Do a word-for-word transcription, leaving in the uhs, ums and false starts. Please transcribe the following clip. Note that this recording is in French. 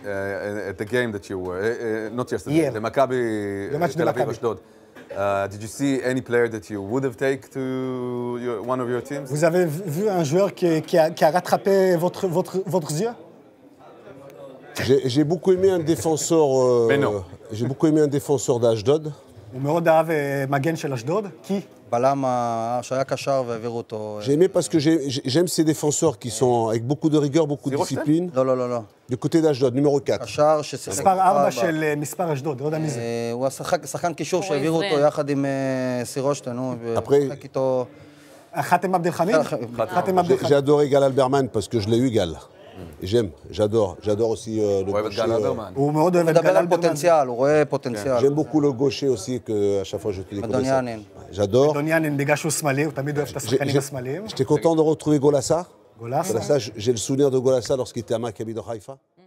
uh, at the game that you were, uh, not yesterday, Yeah. the Maccabi The match Tel de Aviv Maccabi. Ashdod. Uh, did you see any player that you would have taken to your, one of your teams? Vous avez vu un joueur qui, qui, a, qui a rattrapé votre, votre, votre yeux? J'ai j'ai beaucoup aimé un défenseur. euh, Mais non. J'ai beaucoup aimé un défenseur d'Ashdod. הוא מאוד אהב אה, מגן של אשדוד, כי בלם ה- שהיה קשר והעבירו אותו... J'ai aimé parce que j'ai- j'ai- j'aime ces défenseurs qui sont avec beaucoup de rigueur, beaucoup de Sirochtel? discipline. לא, לא, לא, לא. Du côté d'Ashdod, numéro quatre. קשר ששיחק... מספר ארבע ב- של אה, מספר אשדוד, לא יודע מי זה. אה, הוא השחק- שחקן קישור רועי שהעבירו אותו פרן. יחד עם אה, סירושטיין, נו, אפרי- ושיחק איתו... חאתם עבד אל חמיד? חאתם עבד אל J'ai חמיד. j'ai adoré Gal Alberman parce que je l'ai eu, Gal. J'aime, j'adore. J'adore aussi euh, le אוהב את gaucher. גל euh, אברמן. הוא מאוד אוהב הוא את מדבר גל על אלברמן. פוטנציאל, הוא רואה פוטנציאל. J'aime beaucoup le gaucher aussi, que à chaque fois je te dis comme ça. מדוניאנין. J'adore. דוניאנין, בגלל שהוא שמאלי, הוא תמיד אוהב את J'ai- השחקנים j'ai- השמאליים. J'étais content de retrouver Golassa. גולס. Golassa, j'ai le souvenir de Golassa lorsqu'il était à Maccabi de Haïfa.